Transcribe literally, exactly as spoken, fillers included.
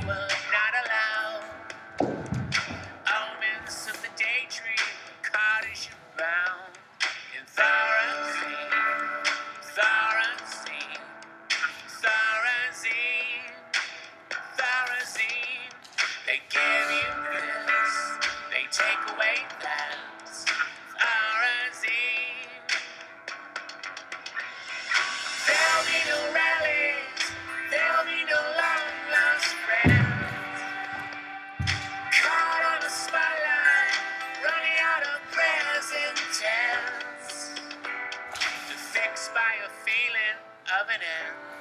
were not allowed. Omens of the daydream, caught as you bound. In Thorazine, Thorazine, Thorazine, Thorazine. They give you this, they take away that. Thorazine. There'll be no rallies, there'll be no long lost friends. Caught on the spotlight, running out of present tense. Fixed by a feeling of an end.